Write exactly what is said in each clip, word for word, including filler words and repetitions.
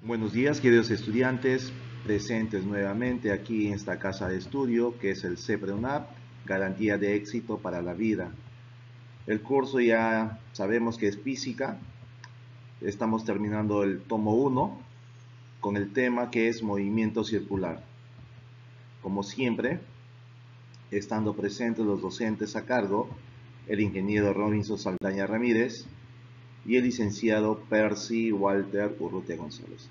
Buenos días, queridos estudiantes, presentes nuevamente aquí en esta casa de estudio que es el CEPREUNAP, Garantía de Éxito para la Vida. El curso ya sabemos que es física, estamos terminando el tomo uno con el tema que es movimiento circular. Como siempre, estando presentes los docentes a cargo, el ingeniero Robinson Saldaña Ramírez y el licenciado Percy Walter Urrutia González.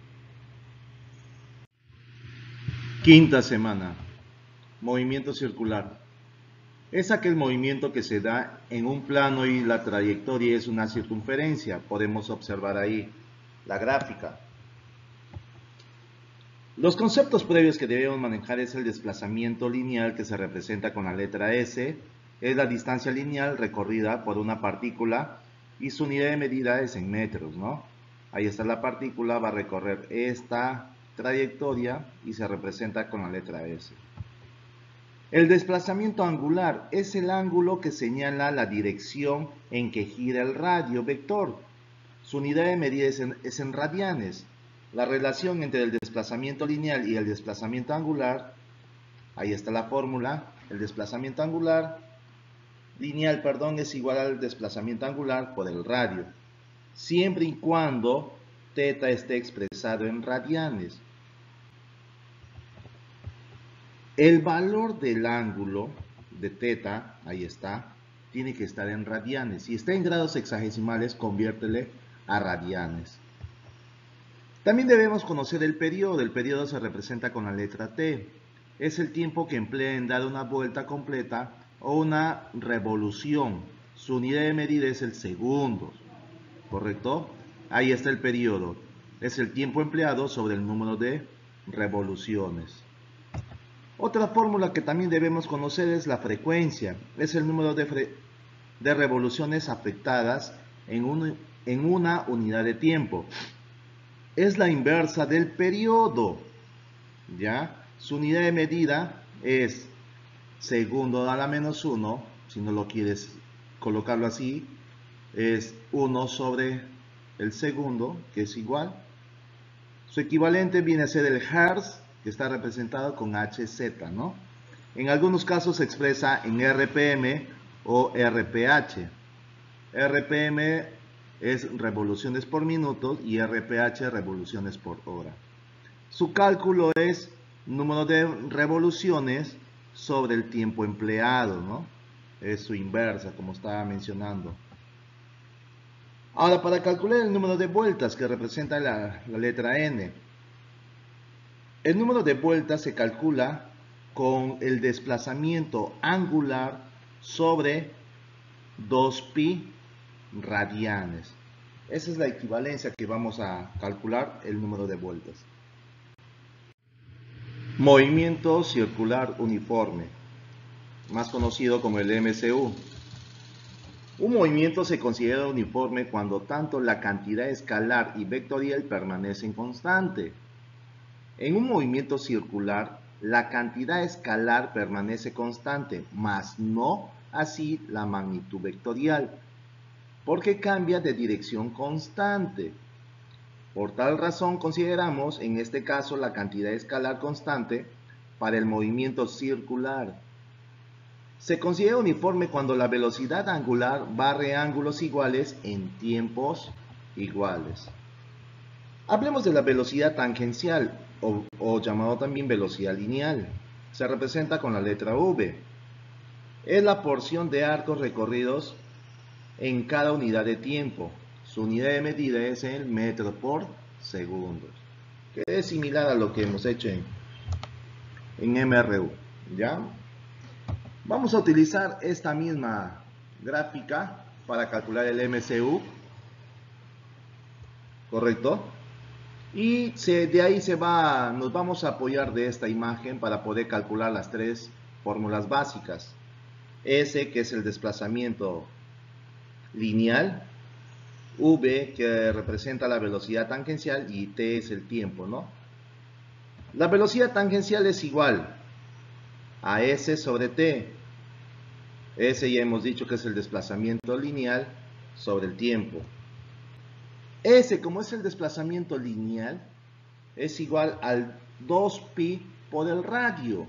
Quinta semana. Movimiento circular. Es aquel movimiento que se da en un plano y la trayectoria es una circunferencia. Podemos observar ahí la gráfica. Los conceptos previos que debemos manejar es el desplazamiento lineal, que se representa con la letra S. Es la distancia lineal recorrida por una partícula y su unidad de medida es en metros, ¿no? Ahí está la partícula, va a recorrer esta trayectoria y se representa con la letra S. El desplazamiento angular es el ángulo que señala la dirección en que gira el radio vector. Su unidad de medida es en, es en radianes. La relación entre el desplazamiento lineal y el desplazamiento angular, ahí está la fórmula, el desplazamiento angular, lineal, perdón, es igual al desplazamiento angular por el radio, siempre y cuando θ esté expresado en radianes. El valor del ángulo de θ, ahí está, tiene que estar en radianes. Si está en grados hexagesimales, conviértele a radianes. También debemos conocer el periodo. El periodo se representa con la letra T. Es el tiempo que emplea en dar una vuelta completa o una revolución. Su unidad de medida es el segundo, ¿correcto? Ahí está el periodo. Es el tiempo empleado sobre el número de revoluciones. Otra fórmula que también debemos conocer es la frecuencia. Es el número de, de revoluciones afectadas en, un, en una unidad de tiempo. Es la inversa del periodo, ¿ya? Su unidad de medida es segundo a la menos uno, si no lo quieres colocarlo así, es uno sobre el segundo, que es igual. Su equivalente viene a ser el hertz, que está representado con H Z, ¿no? En algunos casos se expresa en R P M o R P H. R P M es revoluciones por minuto y R P H revoluciones por hora. Su cálculo es número de revoluciones sobre el tiempo empleado, ¿no? Es su inversa, como estaba mencionando. Ahora, para calcular el número de vueltas que representa la, la letra N, el número de vueltas se calcula con el desplazamiento angular sobre dos pi radianes. Esa es la equivalencia que vamos a calcular el número de vueltas. Movimiento circular uniforme, más conocido como el M C U. Un movimiento se considera uniforme cuando tanto la cantidad escalar y vectorial permanecen constantes. En un movimiento circular, la cantidad escalar permanece constante, mas no así la magnitud vectorial, porque cambia de dirección constante. Por tal razón, consideramos en este caso la cantidad escalar constante para el movimiento circular. Se considera uniforme cuando la velocidad angular barre ángulos iguales en tiempos iguales. Hablemos de la velocidad tangencial, o, o llamado también velocidad lineal. Se representa con la letra V. Es la porción de arcos recorridos en cada unidad de tiempo. Su unidad de medida es el metro por segundo, que es similar a lo que hemos hecho en, en M R U, ¿ya? Vamos a utilizar esta misma gráfica para calcular el M C U, ¿correcto? Y se, de ahí se va, nos vamos a apoyar de esta imagen para poder calcular las tres fórmulas básicas. S, que es el desplazamiento lineal, V, que representa la velocidad tangencial, y T es el tiempo, ¿no? La velocidad tangencial es igual a S sobre T. S ya hemos dicho que es el desplazamiento lineal sobre el tiempo. S, como es el desplazamiento lineal, es igual al dos pi por el radio.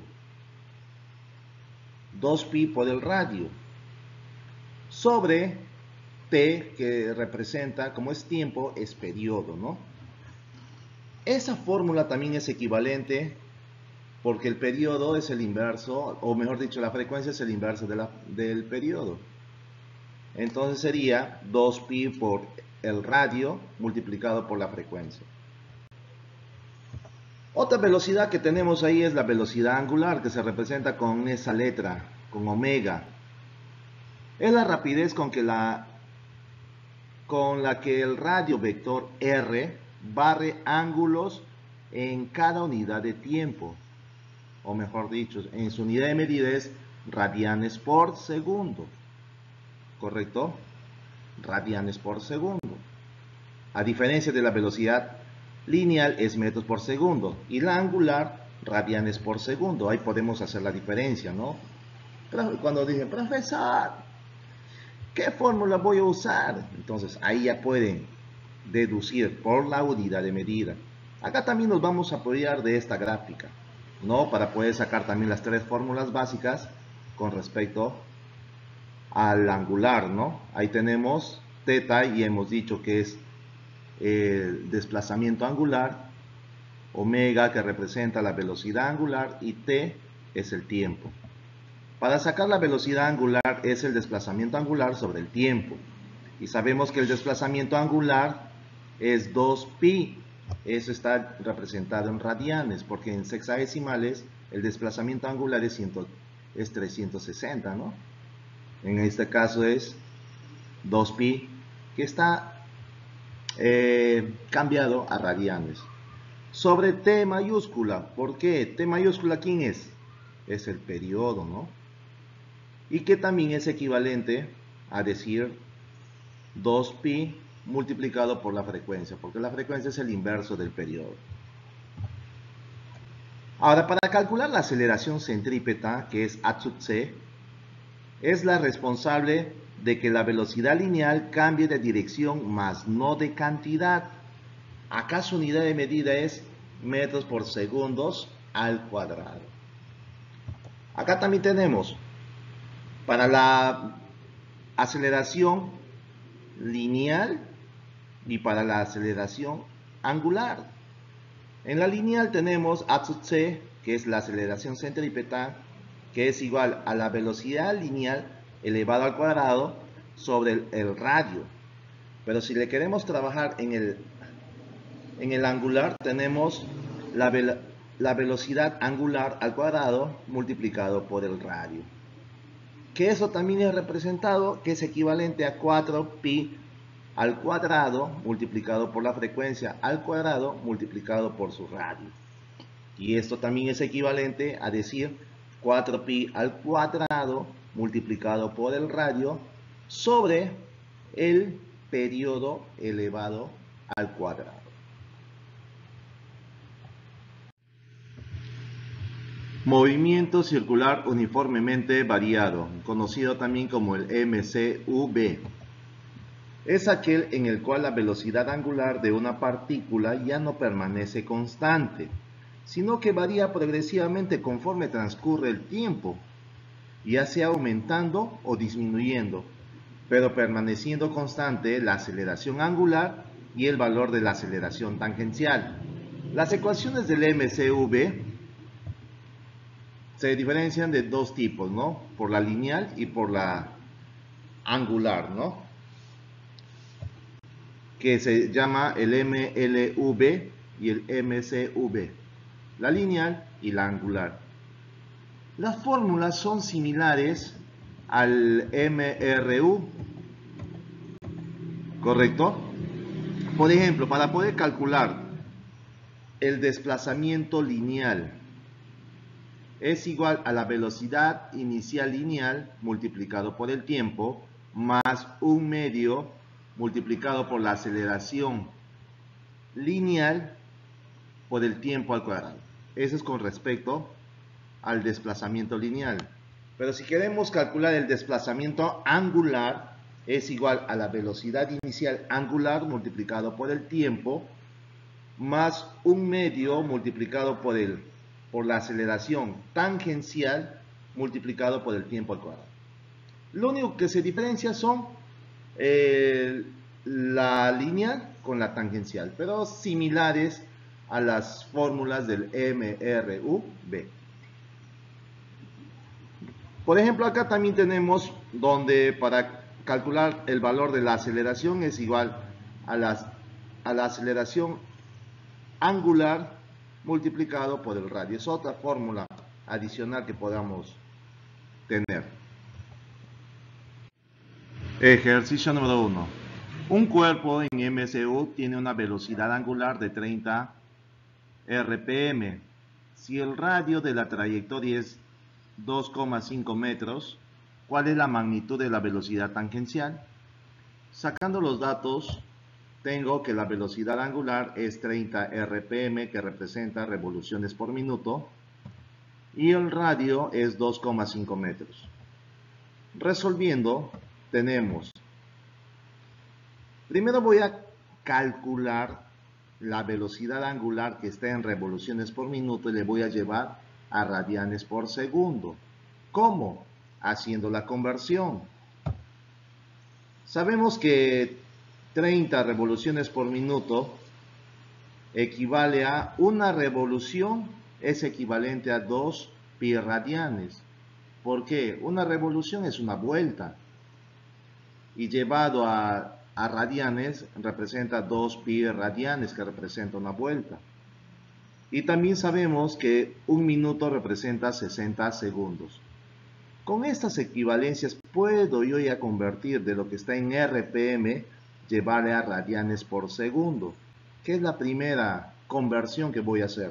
dos pi por el radio. Sobre T, que representa, como es tiempo, es periodo, ¿no? Esa fórmula también es equivalente porque el periodo es el inverso, o mejor dicho, la frecuencia es el inverso de la, del periodo. Entonces sería dos pi por el radio multiplicado por la frecuencia. Otra velocidad que tenemos ahí es la velocidad angular, que se representa con esa letra, con omega. Es la rapidez con, que la, con la que el radio vector R barre ángulos en cada unidad de tiempo. O mejor dicho, en su unidad de medida es radianes por segundo. ¿Correcto? Radianes por segundo. A diferencia de la velocidad lineal es metros por segundo y la angular radianes por segundo. Ahí podemos hacer la diferencia, ¿no? Cuando dicen, profesor, ¿qué fórmula voy a usar? Entonces ahí ya pueden deducir por la unidad de medida. Acá también nos vamos a apoyar de esta gráfica, ¿no? Para poder sacar también las tres fórmulas básicas con respecto al angular, ¿no? Ahí tenemos teta y hemos dicho que es el desplazamiento angular, omega que representa la velocidad angular y t es el tiempo. Para sacar la velocidad angular es el desplazamiento angular sobre el tiempo. Y sabemos que el desplazamiento angular es dos pi. Eso está representado en radianes, porque en sexagesimales el desplazamiento angular es, cien, es trescientos sesenta, ¿no? En este caso es dos pi, que está eh, cambiado a radianes. Sobre T mayúscula, ¿por qué? T mayúscula, ¿quién es? Es el periodo, ¿no? Y que también es equivalente a decir dos pi multiplicado por la frecuencia, porque la frecuencia es el inverso del periodo. Ahora, para calcular la aceleración centrípeta, que es A sub c, es la responsable de que la velocidad lineal cambie de dirección, más no de cantidad. Acá su unidad de medida es metros por segundos al cuadrado. Acá también tenemos, para la aceleración lineal y para la aceleración angular. En la lineal tenemos A sub c, que es la aceleración centrípeta, que es igual a la velocidad lineal elevado al cuadrado sobre el, el radio. Pero si le queremos trabajar en el, en el angular, tenemos la, ve, la velocidad angular al cuadrado multiplicado por el radio. Que eso también es representado, que es equivalente a cuatro pi al cuadrado multiplicado por la frecuencia al cuadrado multiplicado por su radio. Y esto también es equivalente a decir cuatro pi al cuadrado multiplicado por el radio sobre el periodo elevado al cuadrado. Movimiento circular uniformemente variado, conocido también como el M C U V. Es aquel en el cual la velocidad angular de una partícula ya no permanece constante, sino que varía progresivamente conforme transcurre el tiempo, ya sea aumentando o disminuyendo, pero permaneciendo constante la aceleración angular y el valor de la aceleración tangencial. Las ecuaciones del M C U V se diferencian de dos tipos, ¿no? Por la lineal y por la angular, ¿no? Que se llama el M L U V y el M C U V, la lineal y la angular. Las fórmulas son similares al M R U, ¿correcto? Por ejemplo, para poder calcular el desplazamiento lineal, es igual a la velocidad inicial lineal multiplicado por el tiempo más un medio multiplicado por la aceleración lineal por el tiempo al cuadrado. Eso es con respecto al desplazamiento lineal. Pero si queremos calcular el desplazamiento angular, es igual a la velocidad inicial angular multiplicado por el tiempo más un medio multiplicado por, el, por la aceleración tangencial multiplicado por el tiempo al cuadrado. Lo único que se diferencia son eh, la lineal con la tangencial, pero similares a las fórmulas del M R U B. Por ejemplo, acá también tenemos donde para calcular el valor de la aceleración es igual a, las, a la aceleración angular multiplicado por el radio. Es otra fórmula adicional que podamos tener. Ejercicio número uno. Un cuerpo en M S U tiene una velocidad angular de treinta R P M. Si el radio de la trayectoria es dos coma cinco metros, ¿cuál es la magnitud de la velocidad tangencial? Sacando los datos, tengo que la velocidad angular es treinta R P M, que representa revoluciones por minuto, y el radio es dos coma cinco metros. Resolviendo, tenemos, primero voy a calcular la velocidad angular que está en revoluciones por minuto y le voy a llevar a radianes por segundo. ¿Cómo? Haciendo la conversión. Sabemos que treinta revoluciones por minuto equivale a una revolución, es equivalente a dos pi radianes. ¿Por qué? Una revolución es una vuelta y llevado a, a radianes representa dos pi radianes, que representa una vuelta. Y también sabemos que un minuto representa sesenta segundos. Con estas equivalencias puedo yo ya convertir de lo que está en R P M, llevarle a radianes por segundo, que es la primera conversión que voy a hacer.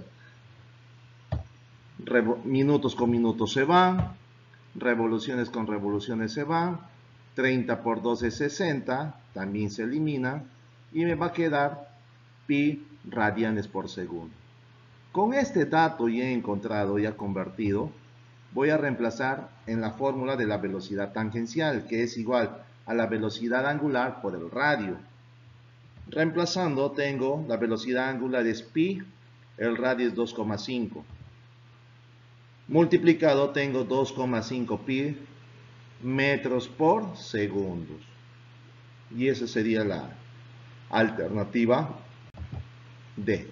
Revo- minutos con minutos se van, revoluciones con revoluciones se van, treinta por dos es sesenta, también se elimina, y me va a quedar pi radianes por segundo. Con este dato ya encontrado, ya convertido, voy a reemplazar en la fórmula de la velocidad tangencial, que es igual a la velocidad angular por el radio. Reemplazando, tengo la velocidad angular es pi, el radio es dos coma cinco. Multiplicado, tengo dos coma cinco pi metros por segundos. Y esa sería la alternativa D.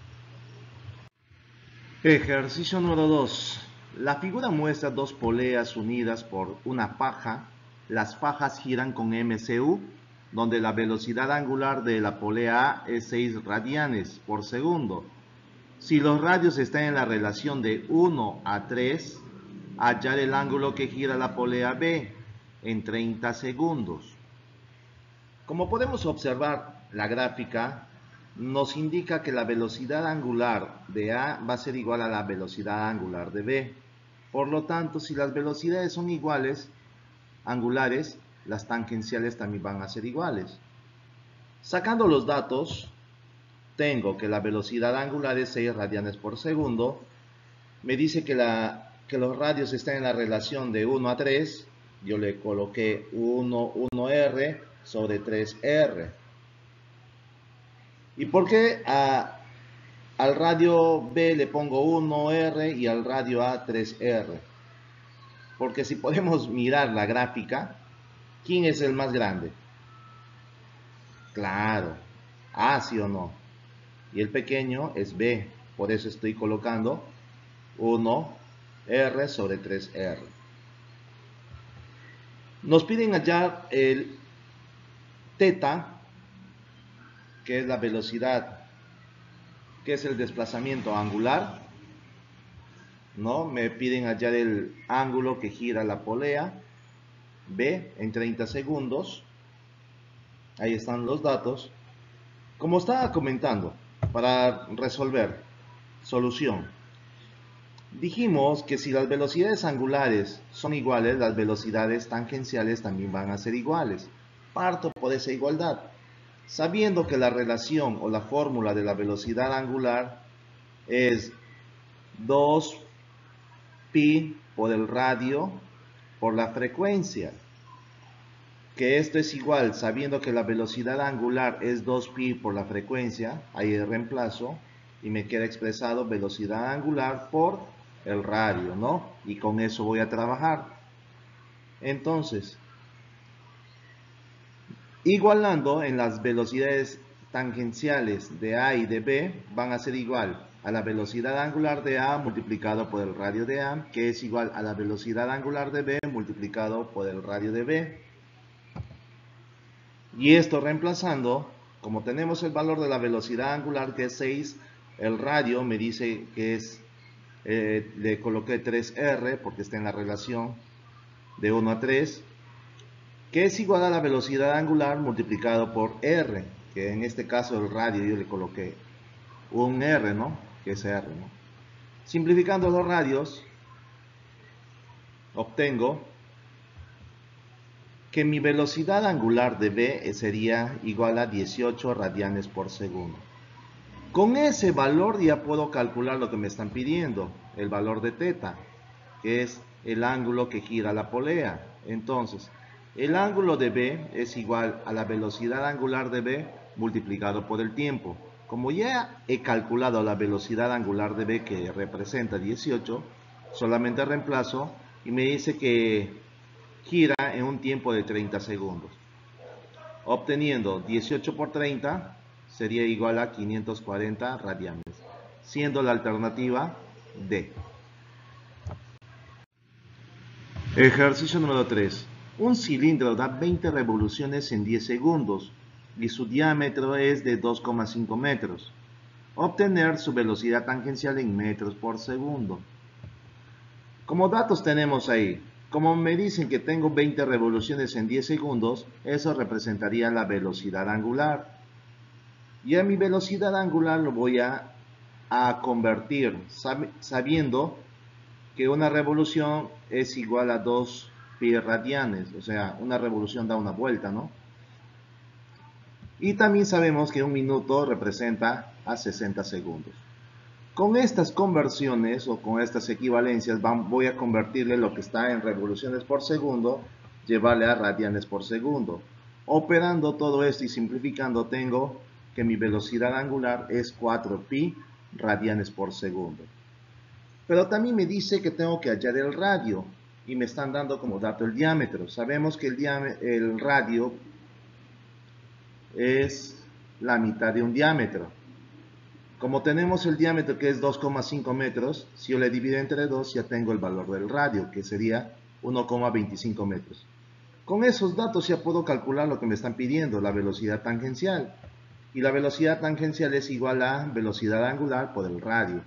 Ejercicio número dos. La figura muestra dos poleas unidas por una faja. Las fajas giran con M C U, donde la velocidad angular de la polea A es seis radianes por segundo. Si los radios están en la relación de uno a tres, hallar el ángulo que gira la polea B en treinta segundos. Como podemos observar, la gráfica nos indica que la velocidad angular de A va a ser igual a la velocidad angular de B. Por lo tanto, si las velocidades son iguales, angulares, las tangenciales también van a ser iguales. Sacando los datos, tengo que la velocidad angular es seis radianes por segundo. Me dice que, la, que los radios están en la relación de uno a tres. Yo le coloqué uno, uno R sobre tres R. ¿Y por qué a, al radio B le pongo uno R y al radio A tres R? Porque si podemos mirar la gráfica, ¿quién es el más grande? Claro, A, sí o no. Y el pequeño es B, por eso estoy colocando uno R sobre tres R. Nos piden hallar el teta, que es la velocidad, que es el desplazamiento angular, ¿no? Me piden hallar el ángulo que gira la polea B en treinta segundos. Ahí están los datos. Como estaba comentando, para resolver, solución. Dijimos que si las velocidades angulares son iguales, las velocidades tangenciales también van a ser iguales. Parto por esa igualdad, sabiendo que la relación o la fórmula de la velocidad angular es dos pi por el radio por la frecuencia. que esto es igual, sabiendo que la velocidad angular es dos pi por la frecuencia, ahí reemplazo, y me queda expresado velocidad angular por el radio, ¿no? Y con eso voy a trabajar. Entonces, igualando en las velocidades tangenciales de A y de B, van a ser igual a la velocidad angular de A multiplicado por el radio de A, que es igual a la velocidad angular de B multiplicado por el radio de B. Y esto reemplazando, como tenemos el valor de la velocidad angular que es seis, el radio me dice que es, eh, le coloqué tres R porque está en la relación de uno a tres, que es igual a la velocidad angular multiplicado por R, que en este caso el radio yo le coloqué un R, ¿no? Que es R, ¿no? Simplificando los radios, obtengo que mi velocidad angular de B sería igual a dieciocho radianes por segundo. Con ese valor ya puedo calcular lo que me están pidiendo, el valor de teta, que es el ángulo que gira la polea. Entonces, el ángulo de B es igual a la velocidad angular de B multiplicado por el tiempo. Como ya he calculado la velocidad angular de B, que representa dieciocho, solamente reemplazo y me dice que gira en un tiempo de treinta segundos. Obteniendo dieciocho por treinta sería igual a quinientos cuarenta radianes, siendo la alternativa D. Ejercicio número tres. Un cilindro da veinte revoluciones en diez segundos y su diámetro es de dos coma cinco metros. Obtener su velocidad tangencial en metros por segundo. Como datos tenemos ahí, como me dicen que tengo veinte revoluciones en diez segundos, eso representaría la velocidad angular. Y a mi velocidad angular lo voy a, a convertir, sab, sabiendo que una revolución es igual a dos pi radianes, o sea, una revolución da una vuelta, ¿no? Y también sabemos que un minuto representa a sesenta segundos. Con estas conversiones o con estas equivalencias voy a convertirle lo que está en revoluciones por segundo, llevarle a radianes por segundo. Operando todo esto y simplificando, tengo que mi velocidad angular es cuatro pi radianes por segundo. Pero también me dice que tengo que hallar el radio y me están dando como dato el diámetro. Sabemos que el, el radio es la mitad de un diámetro. Como tenemos el diámetro que es dos coma cinco metros, si yo le divido entre dos ya tengo el valor del radio, que sería uno coma veinticinco metros. Con esos datos ya puedo calcular lo que me están pidiendo, la velocidad tangencial. Y la velocidad tangencial es igual a velocidad angular por el radio.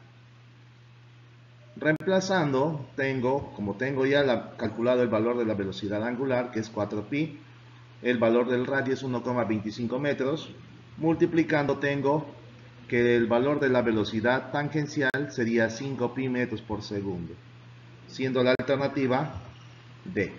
Reemplazando, tengo, como tengo ya la, calculado el valor de la velocidad angular, que es cuatro pi, el valor del radio es uno coma veinticinco metros, multiplicando tengo que el valor de la velocidad tangencial sería cinco pi metros por segundo, siendo la alternativa D.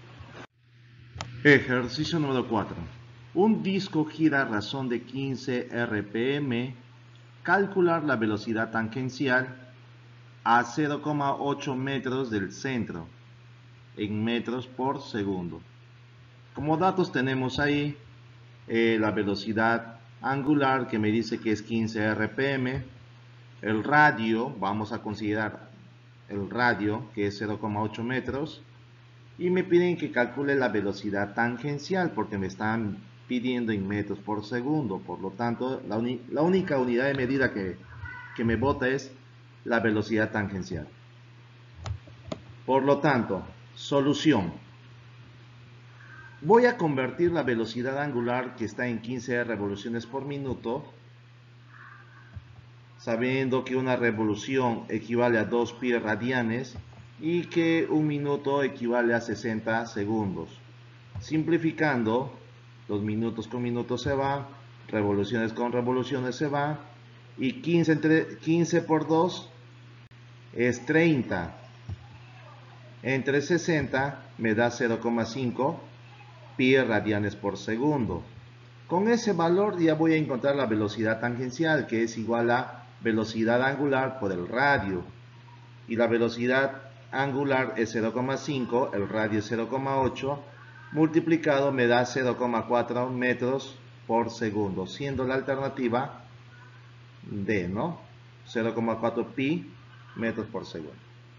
Ejercicio número cuatro. Un disco gira a razón de quince R P M. Calcular la velocidad tangencial a cero coma ocho metros del centro en metros por segundo. Como datos tenemos ahí eh, la velocidad angular, que me dice que es quince R P M, el radio, vamos a considerar el radio, que es cero coma ocho metros, y me piden que calcule la velocidad tangencial porque me están pidiendo en metros por segundo. Por lo tanto, la, la única unidad de medida que, que me bota es la velocidad tangencial. Por lo tanto, solución. Voy a convertir la velocidad angular, que está en quince revoluciones por minuto, sabiendo que una revolución equivale a dos pi radianes y que un minuto equivale a sesenta segundos. Simplificando, los minutos con minutos se va, revoluciones con revoluciones se va, y quince, entre, quince por dos es treinta. Entre sesenta me da cero coma cinco pi radianes por segundo. Con ese valor ya voy a encontrar la velocidad tangencial, que es igual a velocidad angular por el radio. Y la velocidad angular es cero coma cinco, el radio es cero coma ocho, multiplicado me da cero coma cuatro metros por segundo, siendo la alternativa D, ¿no? cero coma cuatro pi metros por segundo.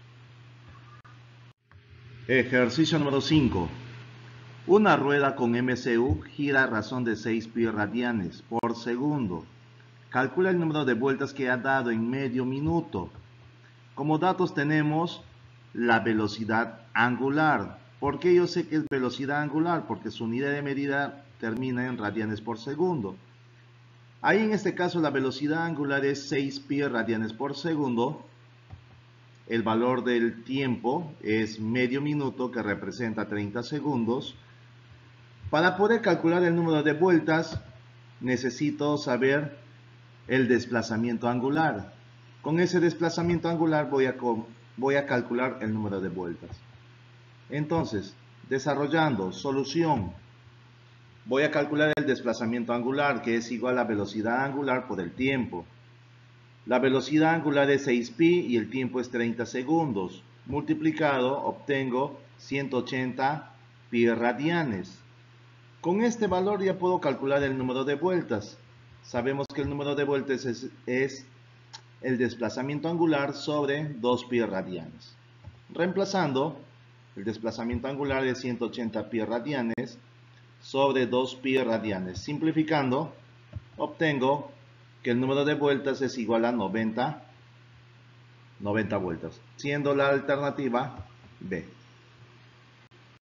Ejercicio número cinco. Una rueda con M C U gira a razón de seis pi radianes por segundo. Calcula el número de vueltas que ha dado en medio minuto. Como datos tenemos la velocidad angular. ¿Por qué yo sé que es velocidad angular? Porque su unidad de medida termina en radianes por segundo. Ahí en este caso la velocidad angular es seis pi radianes por segundo. El valor del tiempo es medio minuto, que representa treinta segundos. Para poder calcular el número de vueltas, necesito saber el desplazamiento angular. Con ese desplazamiento angular voy a, voy a calcular el número de vueltas. Entonces, desarrollando solución, voy a calcular el desplazamiento angular, que es igual a velocidad angular por el tiempo. La velocidad angular es seis pi y el tiempo es treinta segundos. Multiplicado, obtengo ciento ochenta pi radianes. Con este valor ya puedo calcular el número de vueltas. Sabemos que el número de vueltas es, es el desplazamiento angular sobre dos pi radianes. Reemplazando, el desplazamiento angular es ciento ochenta pi radianes sobre dos pi radianes. Simplificando, obtengo que el número de vueltas es igual a noventa, noventa vueltas, siendo la alternativa B.